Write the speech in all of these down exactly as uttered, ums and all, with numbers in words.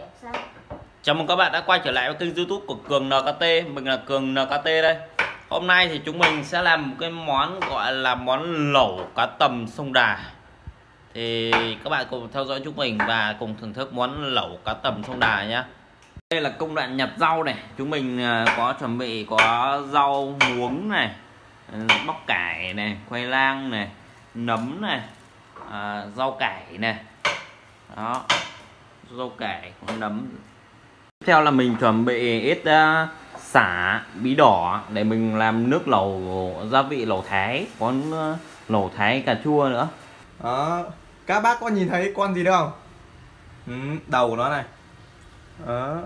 Chào mừng các bạn đã quay trở lại với kênh YouTube của Cường en ca tê. Mình là Cường en ca tê đây. Hôm nay thì chúng mình sẽ làm một cái món gọi là món lẩu cá tầm sông Đà. Thì các bạn cùng theo dõi chúng mình và cùng thưởng thức món lẩu cá tầm sông Đà nhé. Đây là công đoạn nhặt rau này. Chúng mình có chuẩn bị có rau muống này, bắp cải này, khoai lang này, nấm này, à, rau cải này. Đó, rau cải, nấm. Tiếp theo là mình chuẩn bị ít uh, sả, bí đỏ để mình làm nước lẩu gia vị lẩu Thái, có uh, lẩu Thái cà chua nữa. Đó, các bác có nhìn thấy con gì đâu không? Ừ, đầu của nó này. Đó.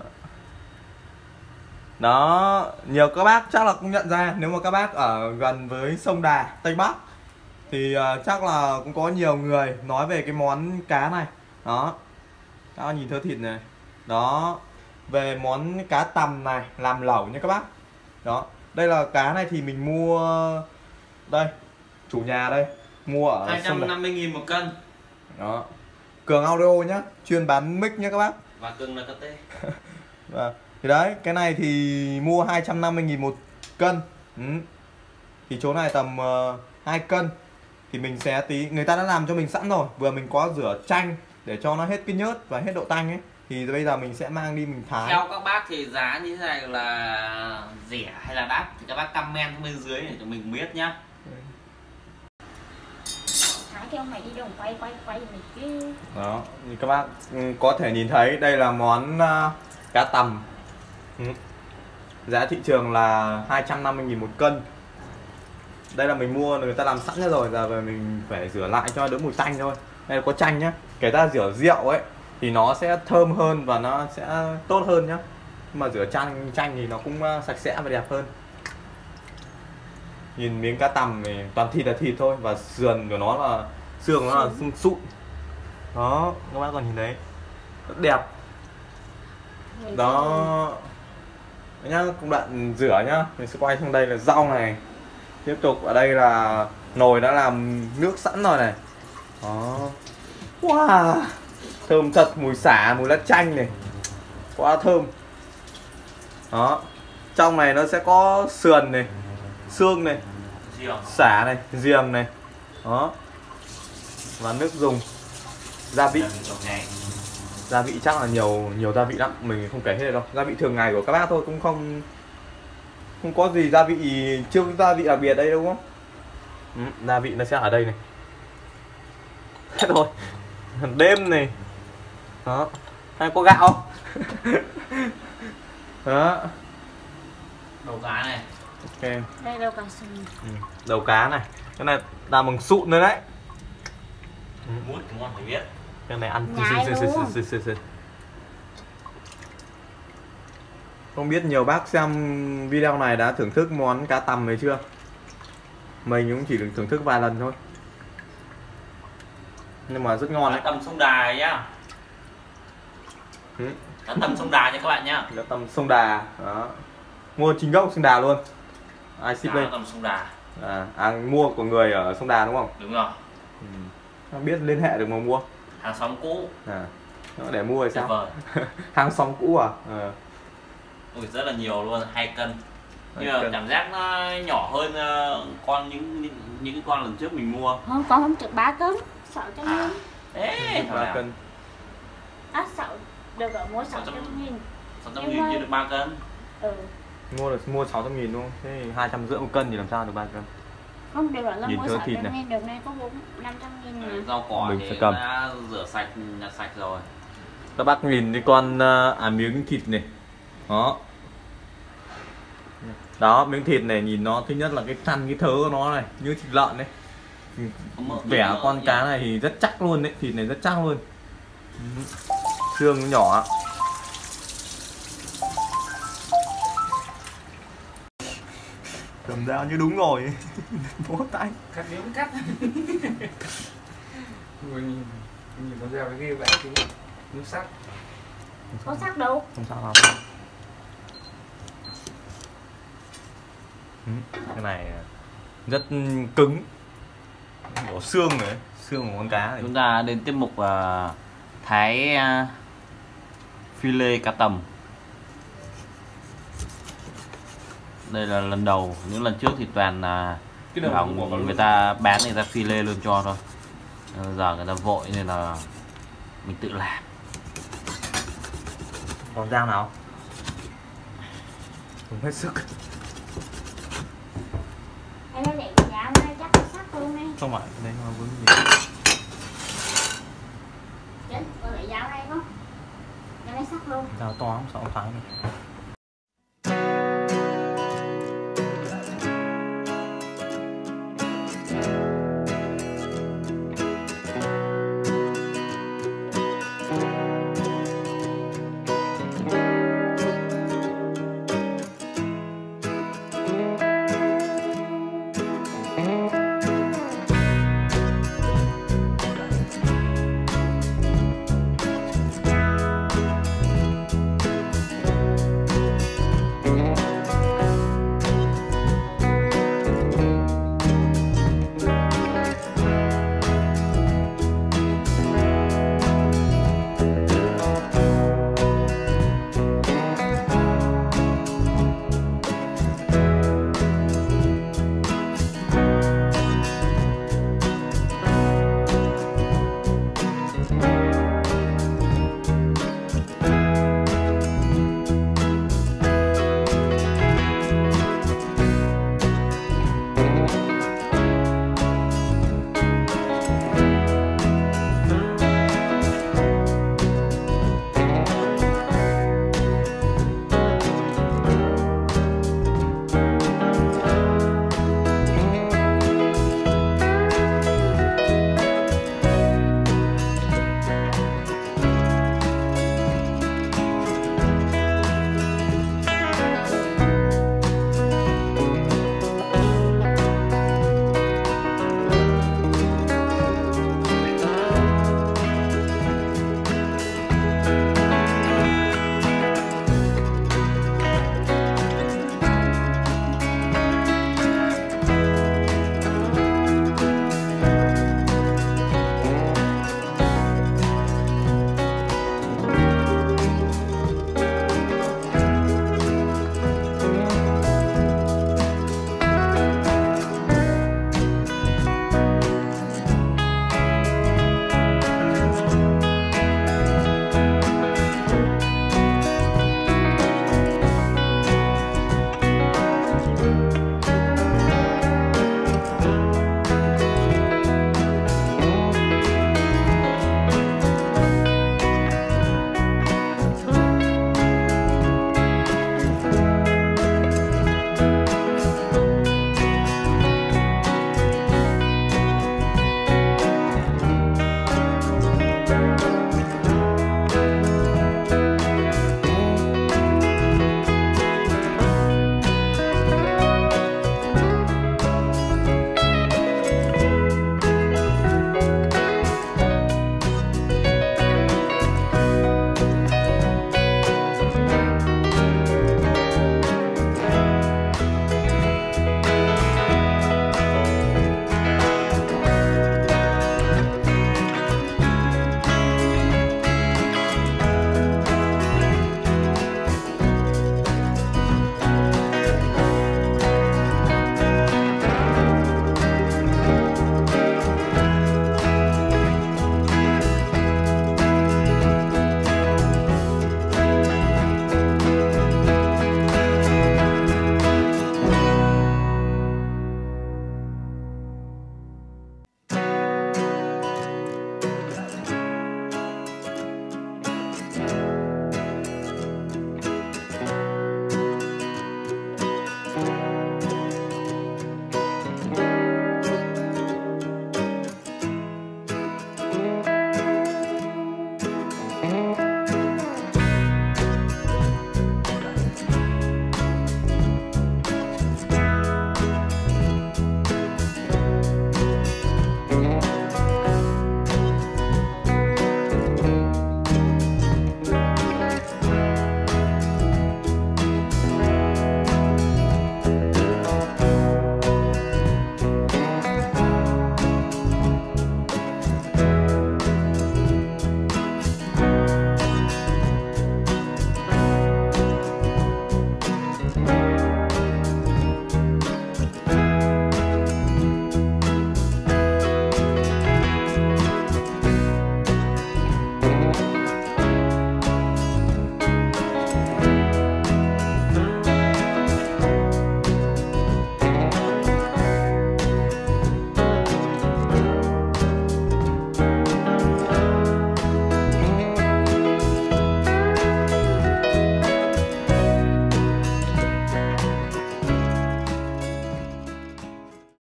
Đó, nhiều các bác chắc là cũng nhận ra, nếu mà các bác ở gần với sông Đà, Tây Bắc thì uh, chắc là cũng có nhiều người nói về cái món cá này. Đó, các bác nhìn thớ thịt này. Đó, về món cá tầm này làm lẩu nha các bác. Đó, đây là cá này thì mình mua đây, chủ nhà đây mua ở hai trăm năm mươi nghìn một cân. Đó, Cường Audio nhá, chuyên bán mic nhá các bác. Và Cường en ca tê. Và thì đấy, cái này thì mua hai trăm năm mươi nghìn một cân. Ừ. Thì chỗ này tầm uh, hai cân. Thì mình sẽ tí, người ta đã làm cho mình sẵn rồi. Vừa mình có rửa chanh để cho nó hết cái nhớt và hết độ tanh ấy. Thì bây giờ mình sẽ mang đi mình thái. Theo các bác thì giá như thế này là rẻ hay là đắt thì các bác comment bên dưới để cho mình biết nhá. Thái kêu mày đi đồng quay quay quay mình chứ. Đó, như các bác có thể nhìn thấy đây là món uh, cá tầm. Ừ. Giá thị trường là hai trăm năm mươi nghìn một cân. Đây là mình mua người ta làm sẵn ra rồi, giờ về mình phải rửa lại cho đỡ mùi tanh thôi. Đây là có chanh nhá. Kể ta rửa rượu ấy thì nó sẽ thơm hơn và nó sẽ tốt hơn nhá. Nhưng mà rửa chanh chanh thì nó cũng sạch sẽ và đẹp hơn. Nhìn miếng cá tầm thì toàn thịt là thịt thôi, và sườn của nó là xương nó là xương sụn. Đó, các bác còn nhìn thấy rất đẹp. Đó nhá, công đoạn rửa nhá, mình sẽ quay sang đây là rau này. Tiếp tục ở đây là nồi đã làm nước sẵn rồi này. Đó, wow, thơm thật, mùi sả, mùi lá chanh này, quá thơm. Đó, trong này nó sẽ có sườn này, xương này, sả này, giềng này. Đó, và nước dùng, gia vị. Gia vị chắc là nhiều nhiều gia vị lắm, mình không kể hết đâu. Gia vị thường ngày của các bác thôi, cũng không không có gì gia vị, chưa có gia vị đặc biệt đây đúng không? Ừ, gia vị nó sẽ ở đây này. Hết rồi. Đêm này. Đó. Hay có gạo không? Đó. Đầu cá này. Ok. Đây đâu cá sừng. Ừ, đầu cá này. Cái này làm bằng sụn nữa đấy. Mút thì ngon phải biết. Cái này ăn Nhái. Không biết nhiều bác xem video này đã thưởng thức món cá tầm này chưa? Mình cũng chỉ được thưởng thức vài lần thôi, nhưng mà rất ngon đấy. Cá tầm sông Đà nhá. Ừ. Cá tầm sông Đà nha các bạn nhá. Cá tầm sông Đà. Đó, mua chính gốc sông Đà luôn, ai ship lên. Cá tầm sông Đà. À, à, mua của người ở sông Đà đúng không? Đúng rồi. Ừ. Không biết liên hệ được mà mua. Hàng xóm cũ. À, để mua thì sao? Hàng xóm cũ à? À. Ui, rất là nhiều luôn, hai cân. Nhưng mà cảm giác nó nhỏ hơn con những những, những con lần trước mình mua. Không, con không trực ba cân, sáu trăm nghìn. Đấy, ba cân. À, sáu được ở mua sáu trăm nghìn. sáu trăm nghìn chưa được ba cân. Ừ. Mua được mua sáu trăm nghìn luôn, thế hai trăm rưỡi một cân thì làm sao được ba cân? Không, đều là nhìn mua thớ sáu thịt trăm này. nghìn, được này có bốn năm trăm nghìn mà. Rau cỏ mình thì sẽ cầm. đã rửa sạch, nhặt sạch rồi. Các bác nhìn cái con à, miếng thịt này. Đó. Đó, miếng thịt này nhìn nó thứ nhất là cái thăn cái thớ của nó này như thịt lợn đấy. Vẻ con cá này thì rất chắc luôn đấy, thịt này rất chắc luôn. Xương nó nhỏ. Cầm dao như đúng rồi. Bó tay. Cắt miếng cắt. Nhìn nhìn con dao cái ghê vãi chứ. Nước sắt. Có sắc đâu. Không sao đâu. Cái này rất cứng, có xương này, xương của con cá này. Chúng ta đến tiết mục uh, thái uh, phi lê cá tầm. Đây là lần đầu, những lần trước thì toàn là Cái đầu bảo của con người ta bán, người ta phi lê luôn cho thôi. Giờ người ta vội nên là mình tự làm. Còn dao nào? Dùng hết sức. Em nói vậy dạo này chắc là sắc luôn đi. Không phải, đây nó vướng gì. Chứ, có lại dạo này không? Dạo này sắc luôn. Dao to không, sợ ông Thái này.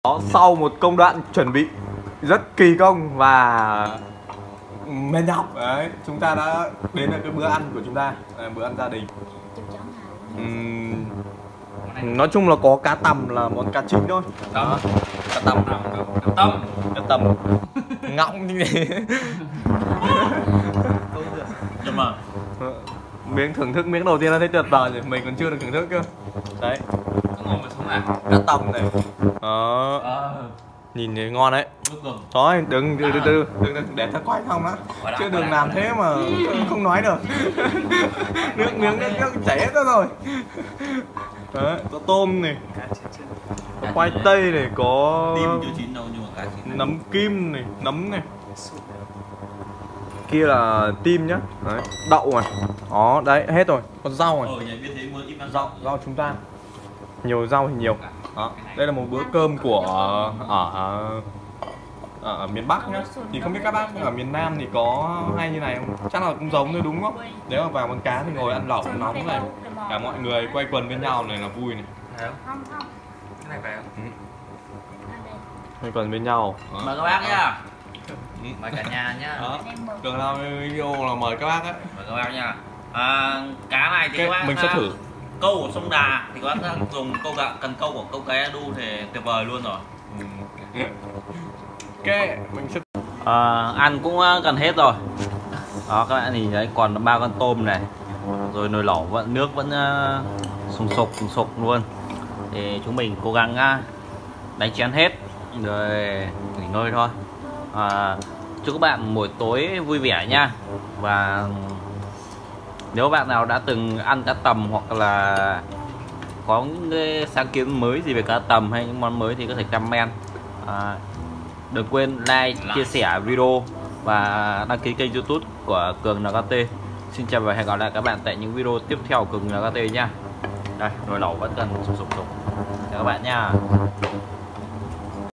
Đó, sau một công đoạn chuẩn bị rất kỳ công và mệt nhọc đấy, chúng ta đã đến được cái bữa ăn của chúng ta, bữa ăn gia đình. Uhm, nói chung là có cá tầm là món cá chính thôi. Đó, cá tầm, cá tầm, cá tầm, ngọng như thế. Nhưng mà miếng thưởng thức miếng đầu tiên đã thấy tuyệt vời rồi, mình còn chưa được thưởng thức cơ. Đấy, ngồi mà sống à? cá tầm này. Đó. À. Nhìn thấy ngon đấy. Thôi đừng đừng đừng đừng, đừng, đừng để ta quay không á. Chứ đừng làm thế mà không nói được. Nước miếng nước nước chảy hết rồi. Đấy, có tôm này, có khoai tây này, có tim chưa chín đâu nhưng mà cá chín. Nấm kim này, nấm này. Kia là tim nhá. Đấy, đậu này. Đó, đấy hết rồi. Còn rau này. Ờ, nhà biết thế mới ít ăn rau, rau chúng ta. Nhiều rau thì nhiều. Đó, đây là một bữa cơm của ở ở, ở miền Bắc nhá. Thì không biết các bác ở miền Nam thì có hay như này không? Chắc là cũng giống thôi đúng không? Nếu mà vào con cá thì ngồi ăn lẩu nóng này, cả mọi người quay quần bên nhau này là vui này. Không không. Cái này phải không? Ừ. Quay quần bên nhau. Đó. Mời các bác nhá. Mời cả nhà nhá. Đó. Cường làm video là mời các bác ấy. Mời các bác nhá. À, cá này thì cái, các bác mình sẽ thử. Câu của sông Đà thì các bác dùng câu gạo cần câu của câu cá đu thì tuyệt vời luôn rồi. Ok, mình sẽ à, ăn cũng gần hết rồi. Đó các bạn nhìn thấy còn ba con tôm này, rồi nồi lẩu vẫn nước vẫn uh, sùng sục sùng sục luôn. Thì chúng mình cố gắng uh, đánh chén hết rồi nghỉ ngơi thôi. À, chúc các bạn buổi tối vui vẻ nha. Và nếu bạn nào đã từng ăn cá tầm hoặc là có những cái sáng kiến mới gì về cá tầm hay những món mới thì có thể comment. À, đừng quên like, chia sẻ video và đăng ký kênh YouTube của Cường en ca tê. Xin chào và hẹn gặp lại các bạn tại những video tiếp theo của Cường en ca tê nha. Đây, nồi lẩu vẫn cần sụp sụp sụp. Chào các bạn nha.